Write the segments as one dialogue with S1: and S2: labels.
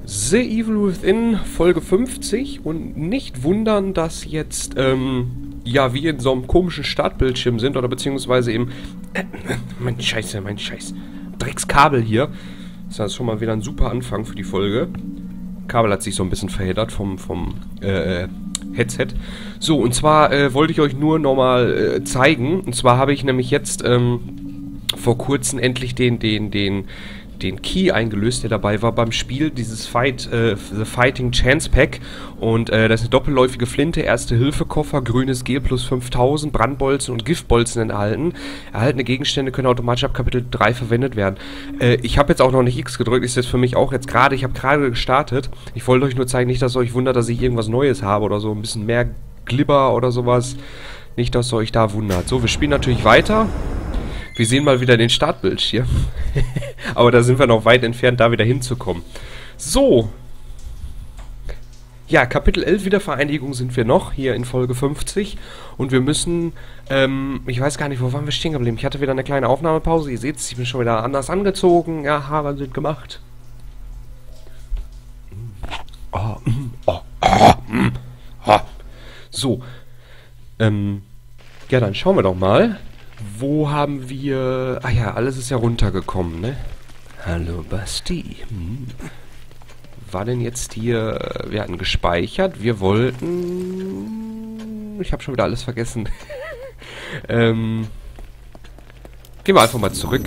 S1: The Evil Within, Folge 50. Und nicht wundern, dass jetzt, ja, wir in so einem komischen Startbildschirm sind. Oder beziehungsweise eben, mein Scheiß Dreckskabel hier. Das ist schon mal wieder ein super Anfang für die Folge. Kabel hat sich so ein bisschen verheddert vom Headset. So, und zwar wollte ich euch nur nochmal zeigen. Und zwar habe ich nämlich jetzt vor kurzem endlich den Key eingelöst, der dabei war beim Spiel, dieses The Fighting Chance Pack. Und da ist eine doppelläufige Flinte, Erste-Hilfe-Koffer, grünes Gel plus 5000, Brandbolzen und Giftbolzen enthalten. Erhaltene Gegenstände können automatisch ab Kapitel 3 verwendet werden. Ich habe jetzt auch noch nicht X gedrückt, ist jetzt für mich auch jetzt gerade, ich habe gerade gestartet. Ich wollte euch nur zeigen, nicht, dass ihr euch wundert, dass ich irgendwas Neues habe oder so, ein bisschen mehr Glibber oder sowas. Nicht, dass ihr euch da wundert. So, wir spielen natürlich weiter. Wir sehen mal wieder den Startbildschirm. Aber da sind wir noch weit entfernt, da wieder hinzukommen. So. Ja, Kapitel 11 Wiedervereinigung sind wir noch, hier in Folge 50. Und wir müssen, ich weiß gar nicht, wo waren wir stehen geblieben? Ich hatte wieder eine kleine Aufnahmepause. Ihr seht es, ich bin schon wieder anders angezogen. Ja, Haare sind gemacht. So. Ja, dann schauen wir doch mal. Wo haben wir... Ah ja, alles ist ja runtergekommen, ne? Hallo, Basti. War denn jetzt hier... Wir hatten gespeichert. Wir wollten... Ich habe schon wieder alles vergessen. Gehen wir einfach mal zurück.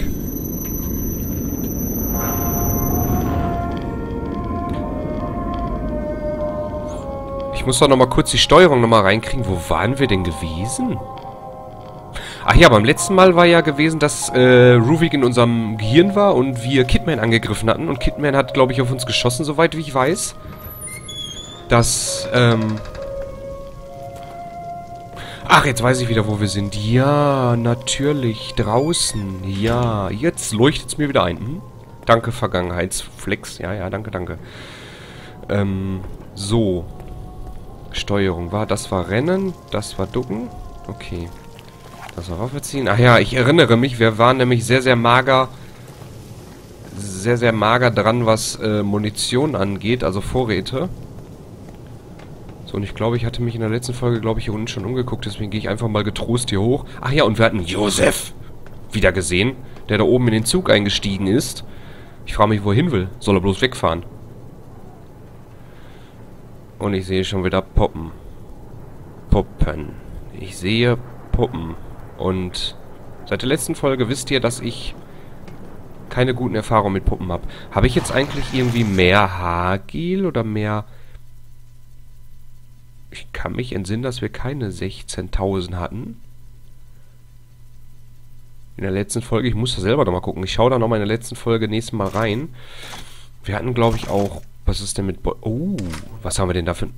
S1: Ich muss doch noch mal kurz die Steuerung noch mal reinkriegen. Wo waren wir denn gewesen? Ach ja, beim letzten Mal war ja gewesen, dass Ruvik in unserem Gehirn war und wir Kidman angegriffen hatten. Und Kidman hat, glaube ich, auf uns geschossen, soweit wie ich weiß. Das, Ach, jetzt weiß ich wieder, wo wir sind. Ja, natürlich, draußen. Ja, jetzt leuchtet es mir wieder ein. Danke, Vergangenheitsflex. Ja, danke. So. Steuerung das war Rennen, das war Ducken. Okay. Das war Waffe ziehen. Ach ja, ich erinnere mich, wir waren nämlich sehr, sehr mager dran, was Munition angeht, also Vorräte. So, und ich glaube, ich hatte mich in der letzten Folge, hier unten schon umgeguckt, deswegen gehe ich einfach mal getrost hier hoch. Ach ja, und wir hatten Josef wieder gesehen, der da oben in den Zug eingestiegen ist. Ich frage mich, wo er hin will. Soll er bloß wegfahren? Und ich sehe schon wieder Puppen. Ich sehe Puppen. Und seit der letzten Folge wisst ihr, dass ich keine guten Erfahrungen mit Puppen habe. Habe ich jetzt eigentlich irgendwie mehr Haargel oder mehr... Ich kann mich entsinnen, dass wir keine 16.000 hatten. In der letzten Folge, ich muss da selber nochmal gucken. Ich schaue da nochmal in der letzten Folge nächstes Mal rein. Wir hatten, glaube ich, auch... Was ist denn mit... Oh, was haben wir denn da für...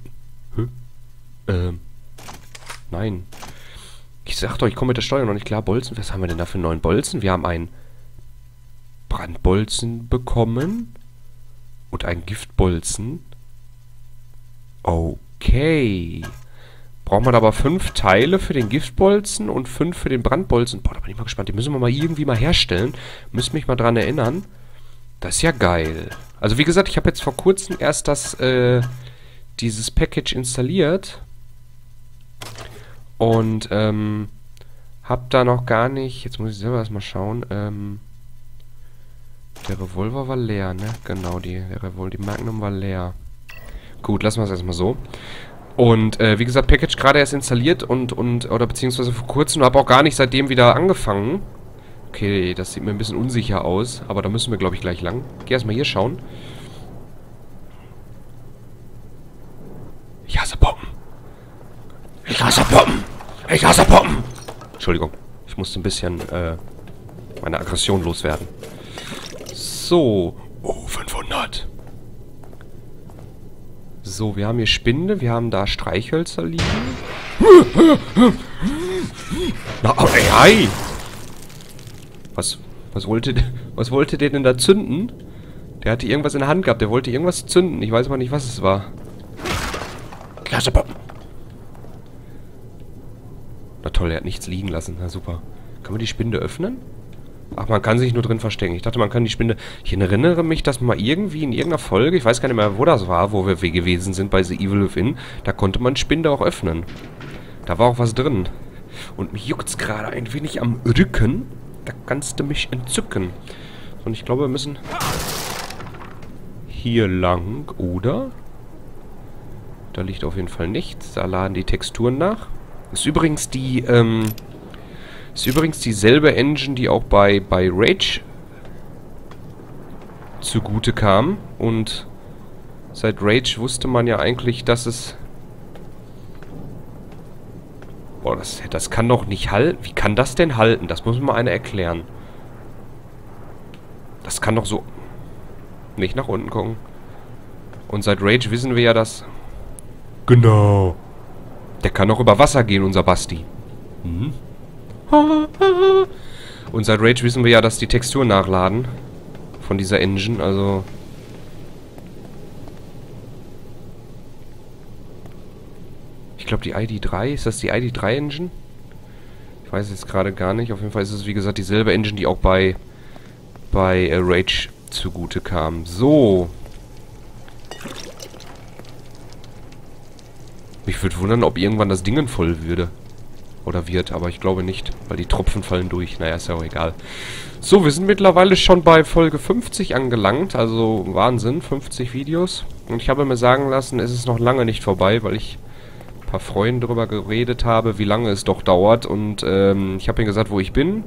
S1: Nein. Ich sagte euch, ich komme mit der Steuer noch nicht klar. Bolzen, was haben wir denn da für einen neuen Bolzen? Wir haben einen Brandbolzen bekommen. Und einen Giftbolzen. Okay. Braucht man aber 5 Teile für den Giftbolzen und 5 für den Brandbolzen. Boah, da bin ich mal gespannt. Die müssen wir mal irgendwie mal herstellen. Müsst mich mal dran erinnern. Das ist ja geil. Also wie gesagt, ich habe jetzt vor kurzem erst dieses Package installiert. Und, hab da noch gar nicht... Jetzt muss ich selber erstmal schauen. Der Revolver war leer, ne? Genau, die Magnum war leer. Gut, lassen wir es erstmal so. Und, wie gesagt, Package gerade erst installiert oder beziehungsweise vor kurzem, habe auch gar nicht seitdem wieder angefangen. Okay, das sieht mir ein bisschen unsicher aus, aber da müssen wir, glaube ich, gleich lang. Geh erstmal hier schauen. Ich hasse Puppen. Entschuldigung, ich musste ein bisschen meine Aggression loswerden. So. Oh, 500. So, wir haben hier Spinde, wir haben da Streichhölzer liegen. Na, oh, hey! Was wollte der denn da zünden? Der hatte irgendwas in der Hand gehabt, der wollte irgendwas zünden. Ich weiß aber nicht, was es war. Klasse Puppen. Na toll, er hat nichts liegen lassen. Na super. Können wir die Spinde öffnen? Ach, man kann sich nur drin verstecken. Ich dachte, man kann die Spinde... Ich erinnere mich, dass mal irgendwie in irgendeiner Folge, ich weiß gar nicht mehr, wo das war, wo wir gewesen sind bei The Evil Within, da konnte man Spinde auch öffnen. Da war auch was drin. Und mich juckt's gerade ein wenig am Rücken. Da kannst du mich entzücken. Und ich glaube, wir müssen hier lang, oder? Da liegt auf jeden Fall nichts. Da laden die Texturen nach. Ist übrigens die, ist übrigens dieselbe Engine, die auch bei Rage zugute kam. Und seit Rage wusste man ja eigentlich, dass es... Boah, das kann doch nicht halten. Wie kann das denn halten? Das muss mir mal einer erklären. Das kann doch so... Nicht nach unten gucken. Und seit Rage wissen wir ja, dass... Genau. Der kann auch über Wasser gehen, unser Basti. Mhm. Und seit Rage wissen wir ja, dass die Texturen nachladen. Von dieser Engine, also... Ich glaube, die ID3, ist das die ID3-Engine? Ich weiß jetzt gerade gar nicht. Auf jeden Fall ist es, wie gesagt, dieselbe Engine, die auch bei Rage zugute kam. So. Mich würde wundern, ob irgendwann das Ding voll würde. Oder wird, aber ich glaube nicht, weil die Tropfen fallen durch. Naja, ist ja auch egal. So, wir sind mittlerweile schon bei Folge 50 angelangt. Also Wahnsinn, 50 Videos. Und ich habe mir sagen lassen, es ist noch lange nicht vorbei, weil ich ein paar Freunden darüber geredet habe, wie lange es doch dauert. Und ich habe ihnen gesagt, wo ich bin.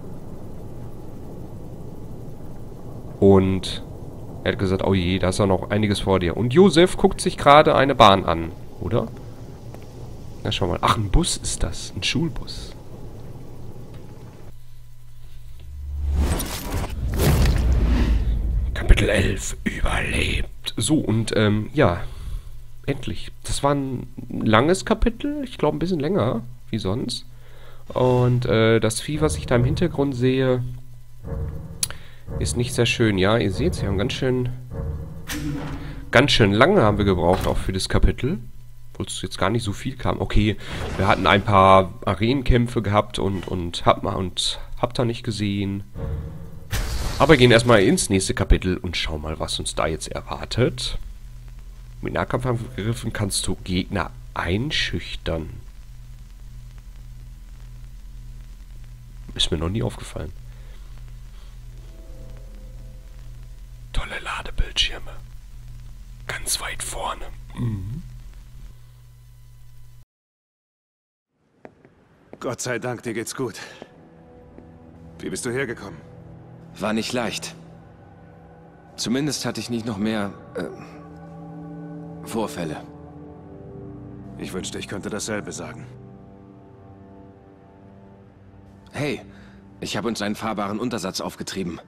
S1: Und er hat gesagt, oh je, da ist ja noch einiges vor dir. Und Josef guckt sich gerade eine Bahn an, oder? Na, schau mal. Ach, ein Bus ist das. Ein Schulbus. Kapitel 11. Überlebt. So, und, ja. Endlich. Das war ein langes Kapitel. Ich glaube, ein bisschen länger, wie sonst. Und, das Vieh, was ich da im Hintergrund sehe, ist nicht sehr schön. Ja, ihr seht, sie haben ganz schön lange haben wir gebraucht, auch für das Kapitel. Obwohl es jetzt gar nicht so viel kam. Okay, wir hatten ein paar Arenenkämpfe gehabt und habt da nicht gesehen. Aber wir gehen erstmal ins nächste Kapitel und schauen mal, was uns da jetzt erwartet. Mit Nahkampfangriffen kannst du Gegner einschüchtern. Ist mir noch nie aufgefallen. Tolle Ladebildschirme. Ganz weit vorne. Mhm.
S2: Gott sei Dank, dir geht's gut. Wie bist du hergekommen?
S3: War nicht leicht. Zumindest hatte ich nicht noch mehr, Vorfälle.
S2: Ich wünschte, ich könnte dasselbe sagen.
S3: Hey, ich habe uns einen fahrbaren Untersatz aufgetrieben.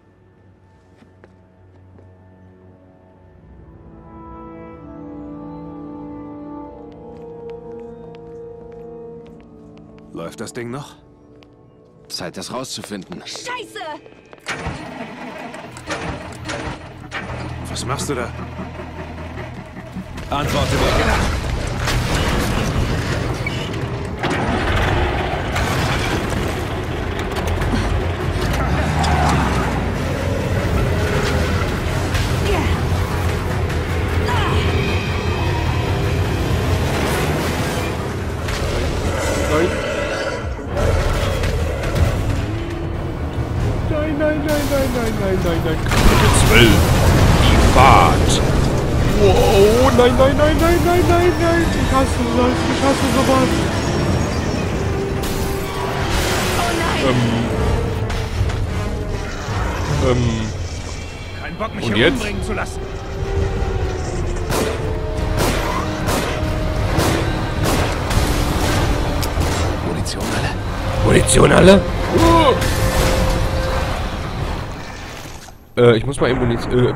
S2: Läuft das Ding noch?
S3: Zeit, das rauszufinden.
S4: Scheiße!
S2: Was machst du da? Antworte mir.
S1: Nein. Kapitel 12. Die Fahrt. Wow, nein. Ich hasse sowas.
S4: Oh nein!
S2: Kein Bock, mich
S1: und
S2: hier
S1: jetzt?
S2: umbringen zu lassen.
S3: Munition alle?
S1: Ich muss mal eben Munition...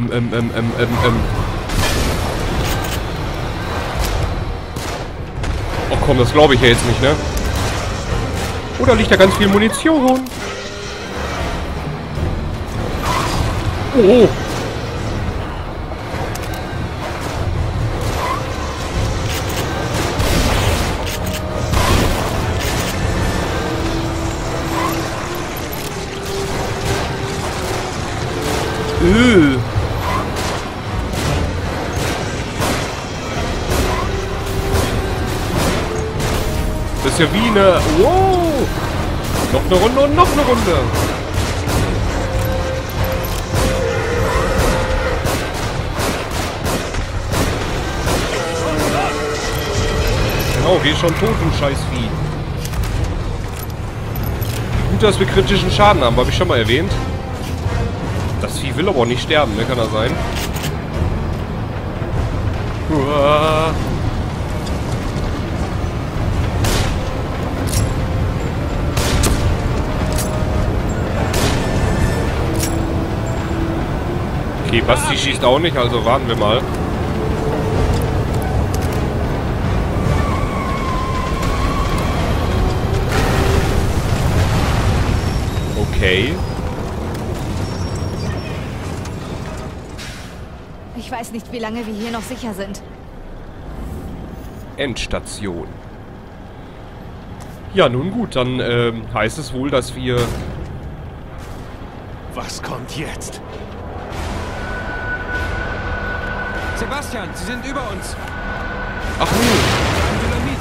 S1: Oh komm, das glaube ich ja jetzt nicht, ne? Oder liegt da ganz viel Munition? Oh! Das ist ja wie eine... Wow! Noch eine Runde und noch eine Runde. Genau, geh schon tot, du Scheißvieh. Gut, dass wir kritischen Schaden haben, habe ich schon mal erwähnt. Das Vieh will aber auch nicht sterben, ne? Kann das sein? Uah. Okay, Basti schießt auch nicht, also warten wir mal. Okay.
S4: Ich weiß nicht, wie lange wir hier noch sicher sind.
S1: Endstation. Ja, nun gut, dann heißt es wohl, dass wir...
S2: Was kommt jetzt?
S3: Sebastian, sie sind über uns.
S1: Ach nee.
S3: Dynamit.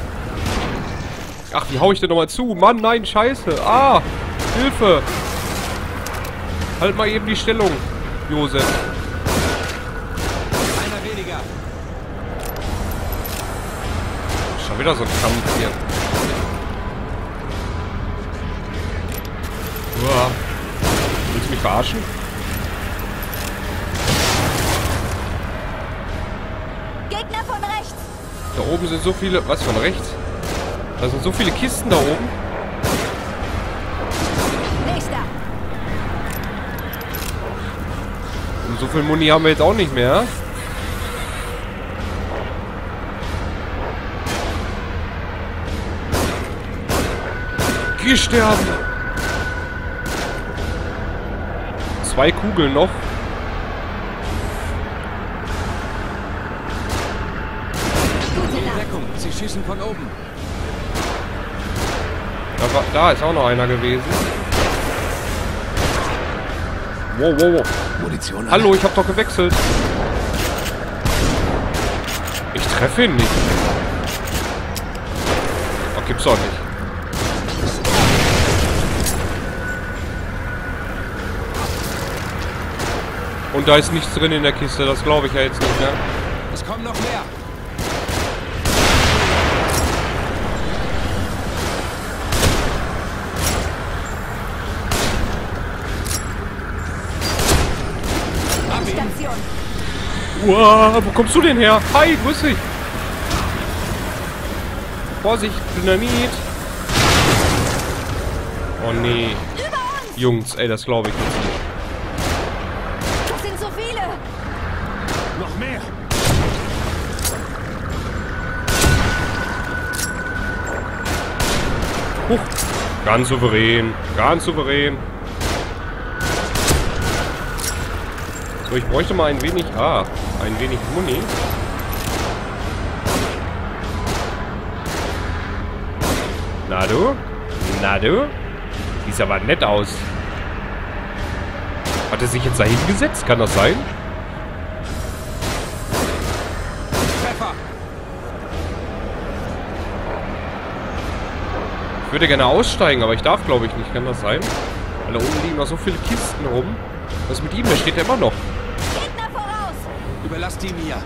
S1: Ach, wie hau ich denn nochmal zu? Mann, nein, scheiße. Ah, Hilfe. Halt mal eben die Stellung, Josef.
S3: Einer weniger.
S1: Schon wieder so ein Kampf hier. Uah. Willst du mich verarschen?
S4: Gegner von rechts!
S1: Da oben sind so viele... Was, von rechts? Da sind so viele Kisten da oben.
S4: Nächster!
S1: Und so viel Muni haben wir jetzt auch nicht mehr. Geh sterben! 2 Kugeln noch.
S4: Gute Nacht!
S3: Deckung, sie schießen von oben.
S1: Da ist auch noch einer gewesen. Wow, wow, wow.
S2: Munition alle.
S1: Hallo, ich hab doch gewechselt. Ich treffe ihn nicht. Ach, gibt's doch nicht. Und da ist nichts drin in der Kiste, das glaube ich ja jetzt nicht, ne?
S3: Es kommen noch mehr.
S4: Station!
S1: Uah, wo kommst du denn her? Hi, grüß dich. Vorsicht, Dynamit. Oh nee. Jungs, ey, das glaube ich jetzt nicht.
S4: Das sind so viele!
S2: Noch mehr.
S1: Huch. Ganz souverän. Ganz souverän. So, ich bräuchte mal ein wenig... Ah, ein wenig Muni. Na du? Na du? Sieht aber nett aus. Hat er sich jetzt da hingesetzt? Kann das sein?
S3: Treffer.
S1: Ich würde gerne aussteigen, aber ich darf, glaube ich, nicht. Kann das sein? Weil da oben liegen noch so viele Kisten rum. Was ist mit ihm? Der steht ja immer noch.
S4: Gegner voraus!
S3: Überlass die mir.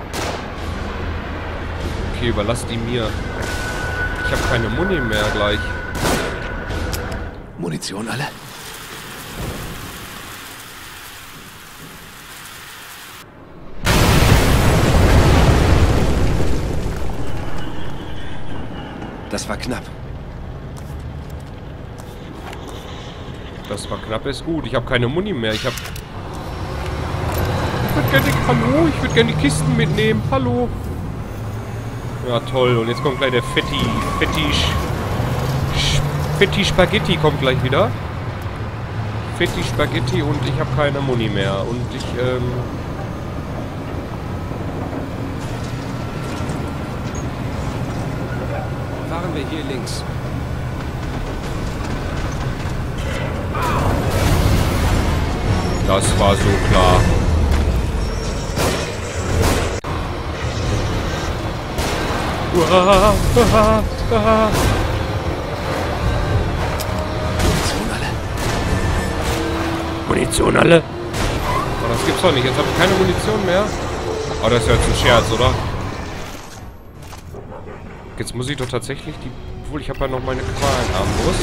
S1: Okay, überlass die mir. Ich habe keine Muni mehr gleich.
S2: Munition alle.
S3: Das war knapp.
S1: Das war knapp, ist gut. Ich habe keine Muni mehr. Ich würde gerne... Hallo? Ich würde gerne die Kisten mitnehmen. Hallo? Ja, toll. Und jetzt kommt gleich der Fetti Spaghetti kommt gleich wieder. Fetti Spaghetti und ich habe keine Muni mehr. Und ich,
S3: Fahren wir hier links.
S1: das war so klar. Uah, uah, uah. Munition alle? Oh, das gibt's doch nicht. Jetzt habe ich keine Munition mehr. Oh, das ist ja jetzt ein Scherz, oder? Jetzt muss ich doch tatsächlich die... Obwohl, ich habe ja noch meine Qualenarmbrust.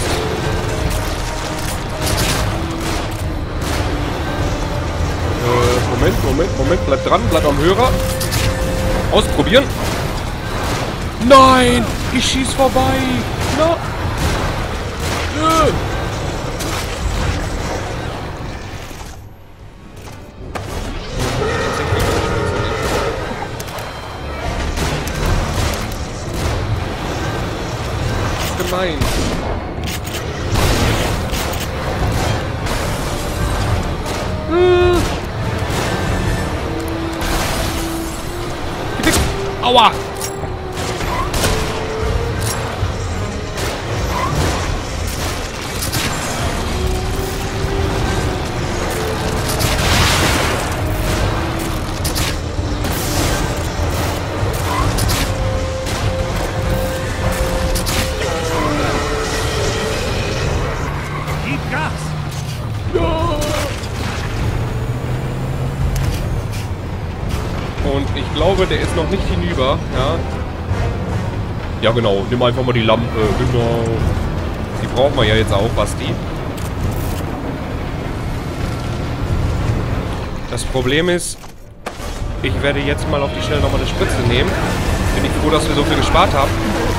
S1: Moment. Bleib dran, bleib am Hörer. Ausprobieren. Nein! Ich schieß vorbei! No. Gemein. Aua!
S2: Gib Gas!
S1: Und ich glaube, der ist noch nicht hinüber, ja. Ja, genau. Nimm einfach mal die Lampe, genau. Die brauchen wir ja jetzt auch, Basti. Das Problem ist, ich werde jetzt mal auf die Schnelle nochmal eine Spritze nehmen. Bin ich froh, dass wir so viel gespart haben.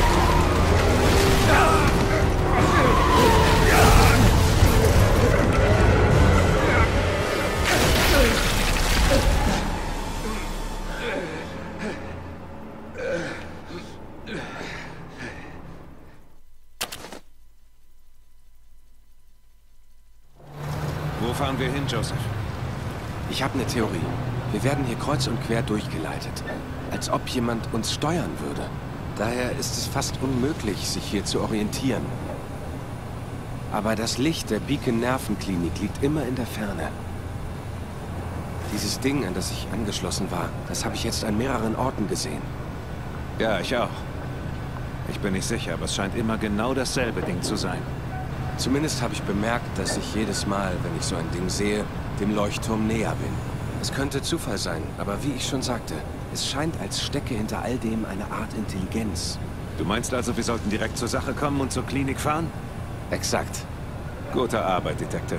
S2: Wo fahren wir hin, Joseph?
S3: Ich habe eine Theorie. Wir werden hier kreuz und quer durchgeleitet. Als ob jemand uns steuern würde. Daher ist es fast unmöglich, sich hier zu orientieren. Aber das Licht der Beacon Nervenklinik liegt immer in der Ferne. Dieses Ding, an das ich angeschlossen war, das habe ich jetzt an mehreren Orten gesehen.
S2: Ja, ich auch. Ich bin nicht sicher, aber es scheint immer genau dasselbe Ding zu sein.
S3: Zumindest habe ich bemerkt, dass ich jedes Mal, wenn ich so ein Ding sehe, dem Leuchtturm näher bin. Es könnte Zufall sein, aber wie ich schon sagte, es scheint, als stecke hinter all dem eine Art Intelligenz.
S2: Du meinst also, wir sollten direkt zur Sache kommen und zur Klinik fahren?
S3: Exakt.
S2: Gute Arbeit, Detective.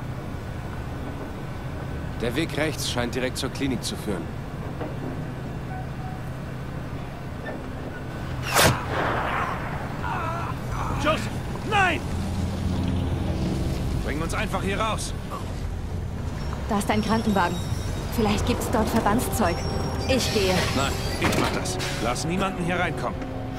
S3: Der Weg rechts scheint direkt zur Klinik zu führen.
S2: Joseph, nein! Bring uns einfach hier raus.
S4: Da ist ein Krankenwagen. Vielleicht gibt's dort Verbandszeug. Ich gehe.
S2: Nein, ich mach das. Lass niemanden hier reinkommen.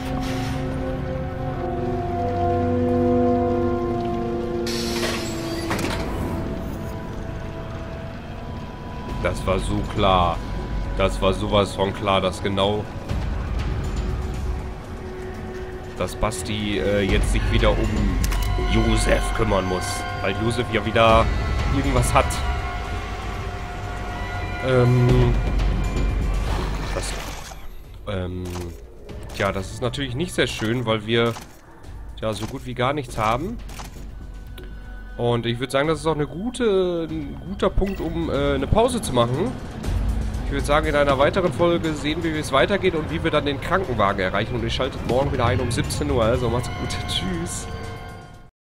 S1: Das war so klar. Das war sowas von klar, dass genau... dass Basti jetzt sich wieder um Joseph kümmern muss. Weil Joseph ja wieder irgendwas hat. Tja, das ist natürlich nicht sehr schön, weil wir ja so gut wie gar nichts haben. Und ich würde sagen, das ist auch ein guter Punkt, um eine Pause zu machen. Ich würde sagen, in einer weiteren Folge sehen wir, wie es weitergeht und wie wir dann den Krankenwagen erreichen. Und ihr schaltet morgen wieder ein um 17 Uhr. Also macht's gut. Tschüss.